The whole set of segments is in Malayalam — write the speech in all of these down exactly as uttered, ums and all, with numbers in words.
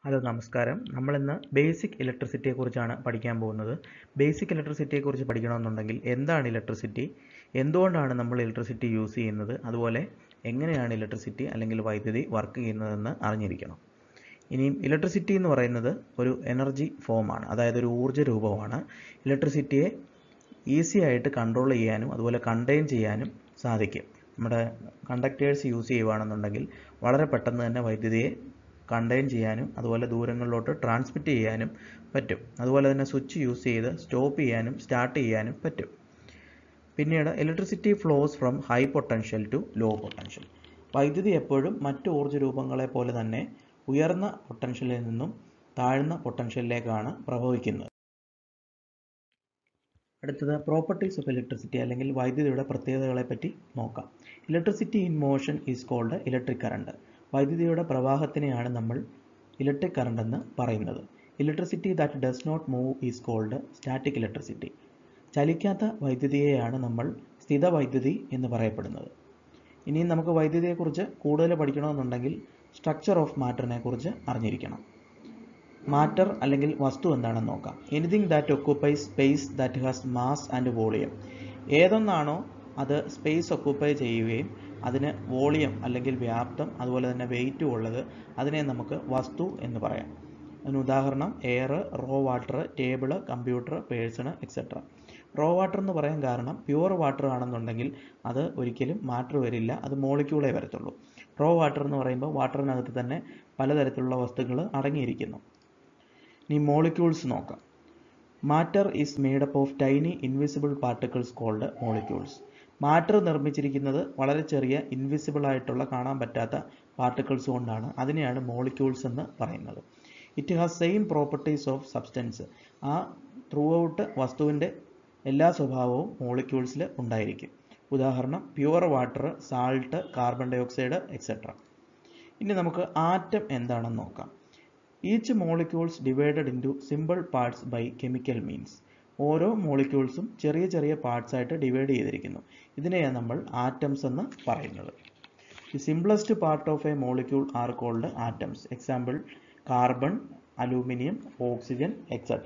ഹലോ നമസ്കാരം. നമ്മളിന്ന് ബേസിക് ഇലക്ട്രിസിറ്റിയെക്കുറിച്ചാണ് പഠിക്കാൻ പോകുന്നത്. ബേസിക് ഇലക്ട്രിസിറ്റിയെക്കുറിച്ച് പഠിക്കണമെന്നുണ്ടെങ്കിൽ എന്താണ് ഇലക്ട്രിസിറ്റി, എന്തുകൊണ്ടാണ് നമ്മൾ ഇലക്ട്രിസിറ്റി യൂസ് ചെയ്യുന്നത്, അതുപോലെ എങ്ങനെയാണ് ഇലക്ട്രിസിറ്റി അല്ലെങ്കിൽ വൈദ്യുതി വർക്ക് ചെയ്യുന്നതെന്ന് അറിഞ്ഞിരിക്കണം. ഇനിയും ഇലക്ട്രിസിറ്റി എന്ന് പറയുന്നത് ഒരു എനർജി ഫോമാണ്, അതായത് ഒരു ഊർജ്ജ രൂപമാണ്. ഇലക്ട്രിസിറ്റിയെ ഈസി ആയിട്ട് കൺട്രോൾ ചെയ്യാനും അതുപോലെ കണ്ടെയ്ൻ ചെയ്യാനും സാധിക്കും. നമ്മുടെ കണ്ടക്ടേഴ്സ് യൂസ് ചെയ്യുകയാണെന്നുണ്ടെങ്കിൽ വളരെ പെട്ടെന്ന് തന്നെ വൈദ്യുതിയെ കണ്ടെയ്ൻ ചെയ്യാനും അതുപോലെ ദൂരങ്ങളിലോട്ട് ട്രാൻസ്മിറ്റ് ചെയ്യാനും പറ്റും. അതുപോലെ തന്നെ സ്വിച്ച് യൂസ് ചെയ്ത് സ്റ്റോപ്പ് ചെയ്യാനും സ്റ്റാർട്ട് ചെയ്യാനും പറ്റും. പിന്നീട് electricity flows from high potential to low potential. വൈദ്യുതി എപ്പോഴും മറ്റ് ഊർജ്ജ രൂപങ്ങളെ പോലെ തന്നെ ഉയർന്ന പൊട്ടൻഷ്യലിൽ നിന്നും താഴ്ന്ന പൊട്ടൻഷ്യലിലേക്കാണ് പ്രവഹിക്കുന്നത്. അടുത്തത് പ്രോപ്പർട്ടീസ് ഓഫ് ഇലക്ട്രിസിറ്റി അല്ലെങ്കിൽ വൈദ്യുതിയുടെ പ്രത്യേകതകളെ പറ്റി നോക്കാം. Electricity in motion is called electric current. വൈദ്യുതിയുടെ പ്രവാഹത്തിനെയാണ് നമ്മൾ ഇലക്ട്രിക് കറണ്ട് എന്ന് പറയുന്നത്. Electricity that does not move is called static electricity. ചലിക്കാത്ത വൈദ്യുതിയെയാണ് നമ്മൾ സ്ഥിത വൈദ്യുതി എന്ന് പറയപ്പെടുന്നത്. ഇനിയും നമുക്ക് വൈദ്യുതിയെക്കുറിച്ച് കൂടുതൽ പഠിക്കണമെന്നുണ്ടെങ്കിൽ സ്ട്രക്ചർ ഓഫ് മാറ്ററിനെ കുറിച്ച് അറിഞ്ഞിരിക്കണം. മാറ്റർ അല്ലെങ്കിൽ വസ്തു എന്താണെന്ന് നോക്കാം. Anything that occupies space that has mass and volume. ഏതൊന്നാണോ അത് സ്പേസ് ഒക്യുപ്പൈ ചെയ്യുകയും അതിന് വോളിയം അല്ലെങ്കിൽ വ്യാപ്തം അതുപോലെ തന്നെ വെയിറ്റും ഉള്ളത്, അതിനെ നമുക്ക് വസ്തു എന്ന് പറയാം. അതിന് ഉദാഹരണം air, raw water, table, computer, person etcetera. Raw water എന്ന് പറയാൻ കാരണം പ്യുവർ വാട്ടർ ആണെന്നുണ്ടെങ്കിൽ അത് ഒരിക്കലും മാറ്റർ വരില്ല, അത് മോളിക്യൂളേ വരത്തുള്ളൂ. റോ വാട്ടർ എന്ന് പറയുമ്പോൾ വാട്ടറിനകത്ത് തന്നെ പലതരത്തിലുള്ള വസ്തുക്കൾ അടങ്ങിയിരിക്കുന്നു. ഇനി മോളിക്യൂൾസ് നോക്കാം. Matter is made up of tiny invisible particles called molecules. Matter നിർമ്മിച്ചിരിക്കുന്നത് വളരെ ചെറിയ ഇൻവിസിബിൾ ആയിട്ടുള്ള കാണാൻ പറ്റാത്ത പാർട്ടിക്കിൾസ് കൊണ്ടാണ്. അതിനെയാണ് മോളിക്യൂൾസ് എന്ന് പറയുന്നത്. It has same properties of substance. ആ ത്രൂ ഔട്ട് വസ്തുവിൻ്റെ എല്ലാ സ്വഭാവവും മോളിക്യൂൾസിൽ ഉണ്ടായിരിക്കും. ഉദാഹരണം pure water, salt, carbon dioxide etcetera. ഇനി നമുക്ക് ആറ്റം എന്താണെന്ന് നോക്കാം. Each molecules divided into simple parts by chemical means. ഓരോ മോളിക്യൂൾസും ചെറിയ ചെറിയ പാർട്സ് ആയിട്ട് ഡിവൈഡ് ചെയ്തിരിക്കുന്നു. ഇതിനെയാണ് നമ്മൾ ആറ്റംസ് എന്ന് പറയുന്നത്. The simplest part of a molecule are called atoms. Example carbon, aluminium, oxygen etcetera.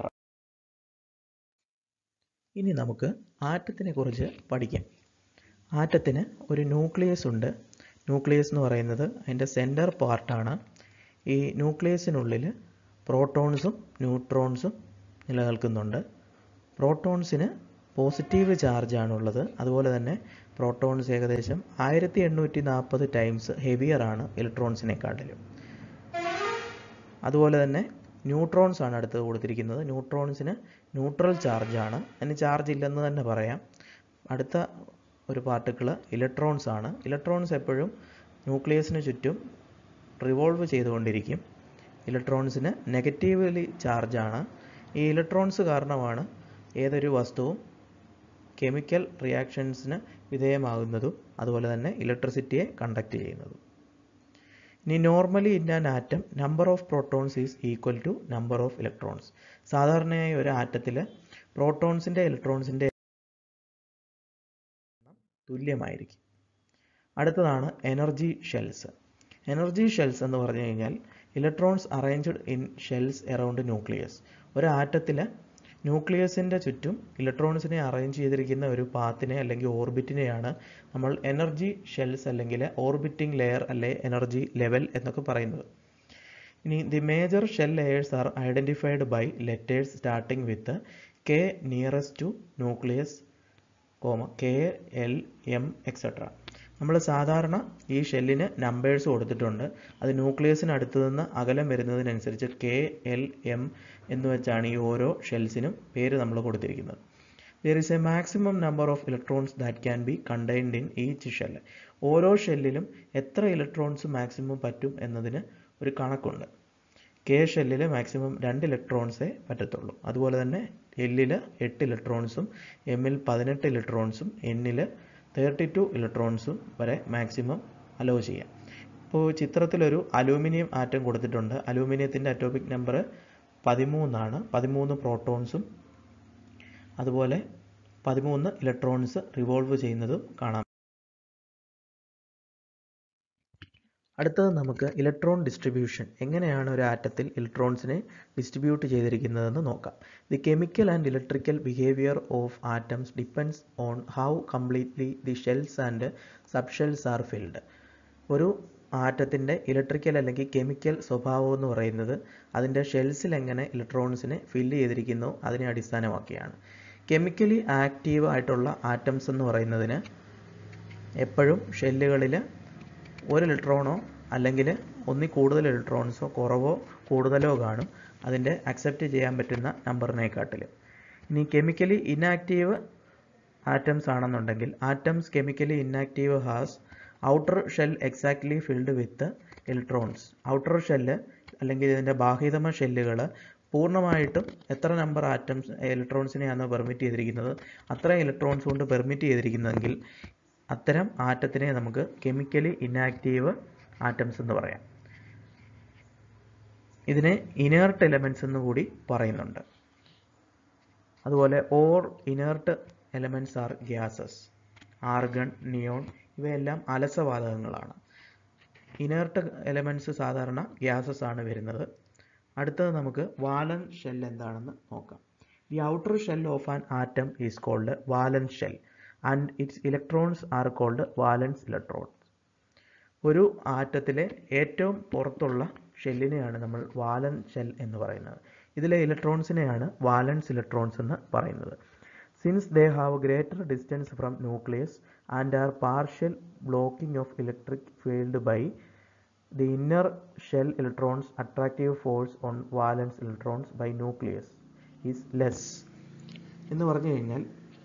ഇനി നമുക്ക് ആറ്റത്തിനെ കുറിച്ച് പഠിക്കാം. ആറ്റത്തിന് ഒരു ന്യൂക്ലിയസ് ഉണ്ട്. ന്യൂക്ലിയസ് എന്ന് പറയുന്നത് അതിൻ്റെ സെൻറ്റർ പാർട്ടാണ്. ഈ ന്യൂക്ലിയസിനുള്ളിൽ പ്രോട്ടോൺസും ന്യൂട്രോൺസും നിലനിൽക്കുന്നുണ്ട്. പ്രോട്ടോൺസിന് പോസിറ്റീവ് ചാർജാണുള്ളത്. അതുപോലെ തന്നെ പ്രോട്ടോൺസ് ഏകദേശം ആയിരത്തി എണ്ണൂറ്റി നാൽപ്പത് ടൈംസ് ഹെവിയർ ആണ് ഇലക്ട്രോൺസിനെക്കാട്ടിലും. അതുപോലെ തന്നെ ന്യൂട്രോൺസ് ആണ് അടുത്തത് കൊടുത്തിരിക്കുന്നത്. ന്യൂട്രോൺസിന് ന്യൂട്രൽ ചാർജാണ്, അതിന് ചാർജ് ഇല്ലെന്ന് തന്നെ പറയാം. അടുത്ത ഒരു പാർട്ടിക്കിൾ ഇലക്ട്രോൺസ് ആണ്. ഇലക്ട്രോൺസ് എപ്പോഴും ന്യൂക്ലിയസിന് ചുറ്റും റിവോൾവ് ചെയ്തുകൊണ്ടിരിക്കും. ഇലക്ട്രോൺസിന് നെഗറ്റീവ്ലി ചാർജാണ്. ഈ ഇലക്ട്രോൺസ് കാരണമാണ് ഏതൊരു വസ്തുവും കെമിക്കൽ റിയാക്ഷൻസിന് വിധേയമാകുന്നതും അതുപോലെ തന്നെ ഇലക്ട്രിസിറ്റിയെ കണ്ടക്ട് ചെയ്യുന്നതും. ഇനി normally in an atom number of protons is equal to number of electrons. സാധാരണയായി ഒരു ആറ്റത്തിൽ പ്രോട്ടോൺസിൻ്റെ ഇലക്ട്രോൺസിൻ്റെ തുല്യമായിരിക്കും. അടുത്തതാണ് എനർജി ഷെൽസ്. എനർജി ഷെൽസ് എന്ന് പറഞ്ഞു കഴിഞ്ഞാൽ electrons arranged in shells around nucleus. ഒരു ആറ്റത്തിൽ ന്യൂക്ലിയസിൻ്റെ ചുറ്റും ഇലക്ട്രോൺസിനെ അറേഞ്ച് ചെയ്തിരിക്കുന്ന ഒരു പാത്തിനെ അല്ലെങ്കിൽ ഓർബിറ്റിനെയാണ് നമ്മൾ എനർജി ഷെൽസ് അല്ലെങ്കിൽ ഓർബിറ്റിംഗ് ലെയർ അല്ലെ എനർജി ലെവൽ എന്നൊക്കെ പറയുന്നത്. ഇനി the major shell layers are identified by letters starting with K nearest to nucleus, comma K, L, M etcetera. നമ്മൾ സാധാരണ ഈ ഷെല്ലിന് നമ്പേഴ്സ് കൊടുത്തിട്ടുണ്ട്. അത് ന്യൂക്ലിയസിന് അടുത്ത് നിന്ന് അകലം വരുന്നതിനനുസരിച്ച് കെ, എൽ, എം എന്ന് വെച്ചാണ് ഈ ഓരോ ഷെൽസിനും പേര് നമ്മൾ കൊടുത്തിരിക്കുന്നത്. There is a maximum number of electrons that can be contained in each shell. ഓരോ ഷെല്ലിലും എത്ര ഇലക്ട്രോൺസ് മാക്സിമം പറ്റും എന്നതിന് ഒരു കണക്കുണ്ട്. കെ ഷെല്ലിൽ മാക്സിമം രണ്ട് ഇലക്ട്രോൺസേ പറ്റത്തുള്ളൂ. അതുപോലെ തന്നെ എല്ലിൽ എട്ട് ഇലക്ട്രോൺസും എമ്മിൽ പതിനെട്ട് ഇലക്ട്രോൺസും എന്നിൽ തേർട്ടി ടു ഇലക്ട്രോൺസും വരെ മാക്സിമം അലോ ചെയ്യാം. ഇപ്പോൾ ചിത്രത്തിലൊരു അലൂമിനിയം ആറ്റം കൊടുത്തിട്ടുണ്ട്. അലൂമിനിയത്തിൻ്റെ അറ്റോമിക് നമ്പർ പതിമൂന്നാണ്. പതിമൂന്ന് പ്രോട്ടോൺസും അതുപോലെ പതിമൂന്ന് ഇലക്ട്രോൺസ് റിവോൾവ് ചെയ്യുന്നതും കാണാം. അടുത്തത് നമുക്ക് ഇലക്ട്രോൺ ഡിസ്ട്രിബ്യൂഷൻ, എങ്ങനെയാണ് ഒരു ആറ്റത്തിൽ ഇലക്ട്രോൺസിനെ ഡിസ്ട്രിബ്യൂട്ട് ചെയ്തിരിക്കുന്നതെന്ന് നോക്കാം. The chemical and electrical behaviour of atoms depends on how completely the shells and subshells are filled. ഒരു ആറ്റത്തിൻ്റെ ഇലക്ട്രിക്കൽ അല്ലെങ്കിൽ കെമിക്കൽ സ്വഭാവം എന്ന് പറയുന്നത് അതിൻ്റെ ഷെൽസിൽ എങ്ങനെ ഇലക്ട്രോൺസിനെ ഫില്ല് ചെയ്തിരിക്കുന്നു അതിനെ അടിസ്ഥാനമാക്കിയാണ്. കെമിക്കലി ആക്റ്റീവ് ആയിട്ടുള്ള ആറ്റംസ് എന്ന് പറയുന്നതിന് എപ്പോഴും ഷെല്ലുകളിൽ ഒരു ഇലക്ട്രോണോ അല്ലെങ്കിൽ ഒന്നിൽ കൂടുതൽ ഇലക്ട്രോൺസോ കുറവോ കൂടുതലോ കാണും അതിൻ്റെ അക്സെപ്റ്റ് ചെയ്യാൻ പറ്റുന്ന നമ്പറിനെക്കാട്ടിൽ. ഇനി കെമിക്കലി ഇനാക്റ്റീവ് ആറ്റംസ് ആണെന്നുണ്ടെങ്കിൽ atoms chemically inactive has outer shell exactly filled with electrons. Outer shell അല്ലെങ്കിൽ ഇതിൻ്റെ ബാഹ്യതമ ഷെല്ലുകൾ പൂർണ്ണമായിട്ടും എത്ര നമ്പർ ആറ്റംസ് ഇലക്ട്രോൺസിനെയാണ് പെർമിറ്റ് ചെയ്തിരിക്കുന്നത് അത്ര ഇലക്ട്രോൺസ് കൊണ്ട് പെർമിറ്റ് ചെയ്തിരിക്കുന്നതെങ്കിൽ അത്തരം ആറ്റത്തിനെ നമുക്ക് കെമിക്കലി ഇനാക്റ്റീവ് ആറ്റംസ് എന്ന് പറയാം. ഇതിനെ ഇനേർട്ട് എലമെൻറ്റ്സ് എന്ന് കൂടി പറയുന്നുണ്ട്. അതുപോലെ or inert elements are gases. Argon, neon ഇവയെല്ലാം അലസവാതകങ്ങളാണ്. ഇനേർട്ട് എലമെൻറ്റ്സ് സാധാരണ ഗ്യാസസ് ആണ് വരുന്നത്. അടുത്തത് നമുക്ക് വാലൻസ് ഷെൽ എന്താണെന്ന് നോക്കാം. The outer shell of an atom is called valence shell and its electrons are called valence electrons. ഒരു ആറ്റത്തിലെ ഏറ്റവും പുറത്തുള്ള ഷെല്ലിനെയാണ് നമ്മൾ വാലൻസ് ഷെൽ എന്ന് പറയുന്നത്. ഇതിലെ ഇലക്ട്രോൺസിനെയാണ് വാലൻസ് ഇലക്ട്രോൺസ് എന്ന് പറയുന്നത്. Since they have greater distance from nucleus and are partial blocking of electric field by the inner shell electrons attractive force on valence electrons by nucleus is less. എന്ന് പറഞ്ഞു കഴിഞ്ഞാൽ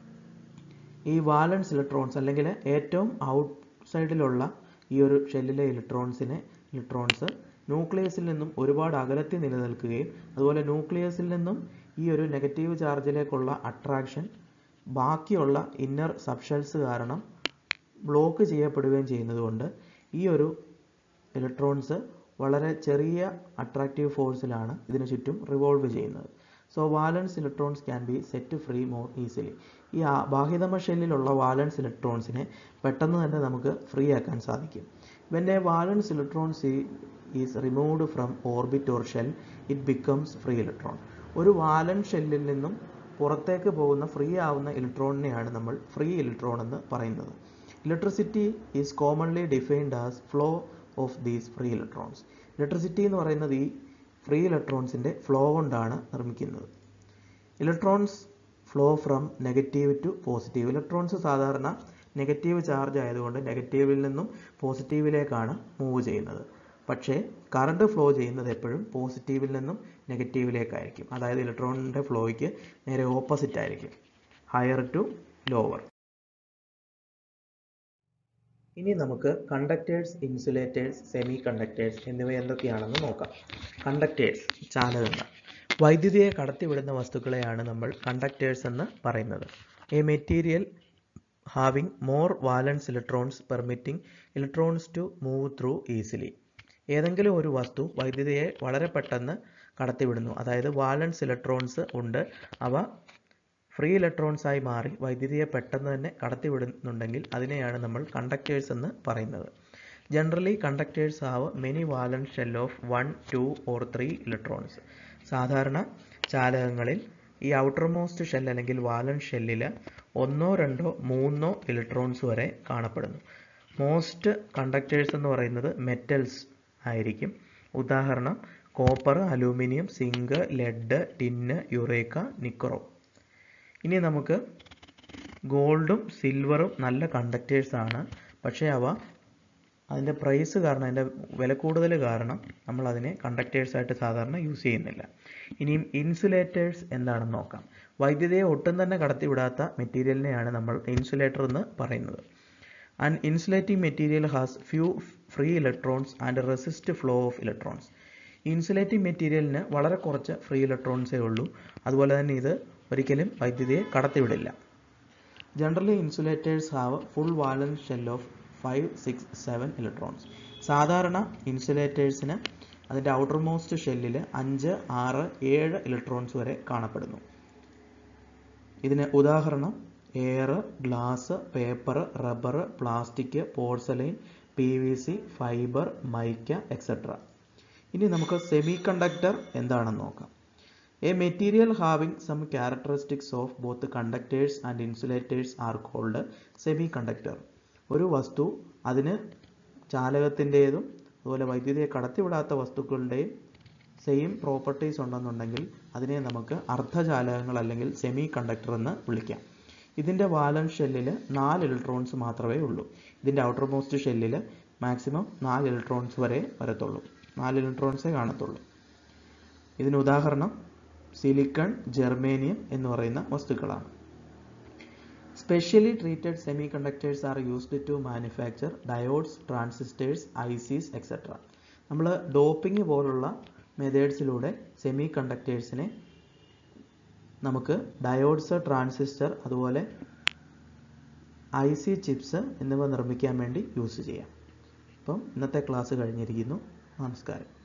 ഈ വാലൻസ് ഇലക്ട്രോൺസ് അല്ലെങ്കിൽ ഏറ്റവും ഔട്ട് സൈഡിലുള്ള ഈ ഒരു ഷെല്ലിലെ ഇലക്ട്രോൺസിനെ ഇലക്ട്രോൺസ് ന്യൂക്ലിയസിൽ നിന്നും ഒരുപാട് അകലത്തിൽ നിലനിൽക്കുകയും അതുപോലെ ന്യൂക്ലിയസിൽ നിന്നും ഈ ഒരു നെഗറ്റീവ് ചാർജിലേക്കുള്ള അട്രാക്ഷൻ ബാക്കിയുള്ള ഇന്നർ സബ്ഷെൽസ് കാരണം ബ്ലോക്ക് ചെയ്യപ്പെടുകയും ചെയ്യുന്നതുകൊണ്ട് ഈ ഒരു ഇലക്ട്രോൺസ് വളരെ ചെറിയ അട്രാക്റ്റീവ് ഫോഴ്സിലാണ് ഇതിനു ചുറ്റും റിവോൾവ് ചെയ്യുന്നത്. So valence electrons can be set free more easily. ഈ ബാഹ്യതമ ഷെല്ലിലുള്ള വാലൻസ് ഇലക്ട്രോൺസിനെ പെട്ടെന്ന് തന്നെ നമുക്ക് ഫ്രീ ആക്കാൻ സാധിക്കും. When a valence electrons is removed from orbit or shell it becomes free electron. ഒരു വാലൻസ് ഷെല്ലിൽ നിന്നും പുറത്തേക്ക് പോകുന്ന ഫ്രീ ആവുന്ന ഇലക്ട്രോണിനെയാണ് നമ്മൾ ഫ്രീ ഇലക്ട്രോൺ എന്ന് പറയുന്നത്. Electricity is commonly defined as flow of these free electrons. Electricity എന്ന് പറയുന്നത് ഈ ഫ്രീ ഇലക്ട്രോൺസിൻ്റെ ഫ്ലോ കൊണ്ടാണ് നിർമ്മിക്കുന്നത്. Electrons flow from negative to positive. Electrons സാധാരണ നെഗറ്റീവ് ചാർജ് ആയതുകൊണ്ട് നെഗറ്റീവിൽ നിന്നും പോസിറ്റീവിലേക്കാണ് മൂവ് ചെയ്യുന്നത്. പക്ഷേ കറണ്ട് ഫ്ലോ ചെയ്യുന്നത് എപ്പോഴും പോസിറ്റീവിൽ നിന്നും നെഗറ്റീവിലേക്കായിരിക്കും. അതായത് ഇലക്ട്രോണിൻ്റെ ഫ്ലോയ്ക്ക് നേരെ ഓപ്പോസിറ്റ് ആയിരിക്കും, ഹയർ ടു ലോവർ. ഇനി നമുക്ക് കണ്ടക്ടേഴ്സ്, ഇൻസുലേറ്റേഴ്സ്, സെമി കണ്ടക്ടേഴ്സ് എന്നിവ എന്തൊക്കെയാണെന്ന് നോക്കാം. കണ്ടക്ടേഴ്സ് ചാലകങ്ങൾ. വൈദ്യുതിയെ കടത്തിവിടുന്ന വസ്തുക്കളെയാണ് നമ്മൾ കണ്ടക്ടേഴ്സ് എന്ന് പറയുന്നത്. A material having more valence electrons permitting electrons to move through easily. ഏതെങ്കിലും ഒരു വസ്തു വൈദ്യുതിയെ വളരെ പെട്ടെന്ന് കടത്തിവിടുന്നു, അതായത് വാലൻസ് ഇലക്ട്രോൺസ് ഉണ്ട്, അവ ഫ്രീ ഇലക്ട്രോൺസ് ആയി മാറി വൈദ്യുതിയെ പെട്ടെന്ന് തന്നെ കടത്തിവിടുന്നുണ്ടെങ്കിൽ അതിനെയാണ് നമ്മൾ കണ്ടക്ടേഴ്സ് എന്ന് പറയുന്നത്. Generally conductors have many valence shell of one two or three electrons. സാധാരണ ചാലകങ്ങളിൽ ഈ ഔട്ടർ മോസ്റ്റ് ഷെൽ അല്ലെങ്കിൽ വാലൻസ് ഷെല്ലിൽ ഒന്നോ രണ്ടോ മൂന്നോ ഇലക്ട്രോൺസ് വരെ കാണപ്പെടുന്നു. മോസ്റ്റ് കണ്ടക്ടേഴ്സ് എന്ന് പറയുന്നത് മെറ്റൽസ് ആയിരിക്കും. ഉദാഹരണം copper, aluminium, zinc, lead, tin, eureka, നിക്കറോ. ഇനി നമുക്ക് ഗോൾഡും സിൽവറും നല്ല കണ്ടക്ടേഴ്സ് ആണ്, പക്ഷേ അവ അതിൻ്റെ പ്രൈസ് കാരണം, അതിൻ്റെ വില കൂടുതൽ കാരണം നമ്മൾ അതിനെ കണ്ടക്ടേഴ്സ് ആയിട്ട് സാധാരണ യൂസ് ചെയ്യുന്നില്ല. ഇനിയും ഇൻസുലേറ്റേഴ്സ് എന്താണെന്ന് നോക്കാം. വൈദ്യുതിയെ ഒട്ടും തന്നെ കടത്തിവിടാത്ത മെറ്റീരിയലിനെയാണ് നമ്മൾ ഇൻസുലേറ്റർ എന്ന് പറയുന്നത്. An insulating material has few free electrons and resist flow of electrons. Insulating മെറ്റീരിയലിന് വളരെ കുറച്ച് ഫ്രീ ഇലക്ട്രോൺസേ ഉള്ളൂ, അതുപോലെ തന്നെ ഇത് ഒരിക്കലും വൈദ്യുതിയെ കടത്തിവിടില്ല. Generally insulators have full valence shell of five six seven electrons. സാധാരണ ഇൻസുലേറ്റേഴ്സിന് അതിൻ്റെ ഔട്ടർ മോസ്റ്റ് ഷെല്ലിൽ അഞ്ച് ആറ് ഏഴ് ഇലക്ട്രോൺസ് വരെ കാണപ്പെടുന്നു. ഇതിന് ഉദാഹരണം air, glass, paper, rubber, plastic, porcelain, P V C, fibre, mica etcetera. ഇനി നമുക്ക് സെമി കണ്ടക്ടർ എന്താണെന്ന് നോക്കാം. A material having some characteristics of both conductors and insulators are called semiconductor. ഒരു വസ്തു അതിന് ചാലകത്തിൻ്റെതും അതുപോലെ വൈദ്യുതിയെ കടത്തിവിടാത്ത വസ്തുക്കളുടെയും സെയിം പ്രോപ്പർട്ടീസ് ഉണ്ടെന്നുണ്ടെങ്കിൽ അതിനെ നമുക്ക് അർദ്ധചാലകങ്ങൾ അല്ലെങ്കിൽ സെമി കണ്ടക്ടർ എന്ന് വിളിക്കാം. ഇതിൻ്റെ വാലൻസ് ഷെല്ലിൽ നാല് ഇലക്ട്രോൺസ് മാത്രമേ ഉള്ളൂ. ഇതിൻ്റെ ഔട്ടർ മോസ്റ്റ് ഷെല്ലിൽ മാക്സിമം നാല് ഇലക്ട്രോൺസ് വരെ വരത്തുള്ളൂ, നാല് ഇലക്ട്രോൺസേ കാണത്തുള്ളൂ. ഇതിന് ഉദാഹരണം സിലിക്കൺ, ജെർമേനിയം എന്ന് പറയുന്ന വസ്തുക്കളാണ്. Specially treated semiconductors are used to manufacture diodes, transistors, I Cs etcetera. നമ്മൾ ഡോപ്പിംഗ് പോലുള്ള മെത്തേഡ്സിലൂടെ സെമി കണ്ടക്ടേഴ്സിനെ നമുക്ക് ഡയോഡ്സ്, ട്രാൻസിസ്റ്റർ അതുപോലെ ഐ സി ചിപ്സ് എന്നിവ നിർമ്മിക്കാൻ വേണ്ടി യൂസ് ചെയ്യാം. അപ്പം ഇന്നത്തെ ക്ലാസ് കഴിഞ്ഞിരിക്കുന്നു. നമസ്കാരം.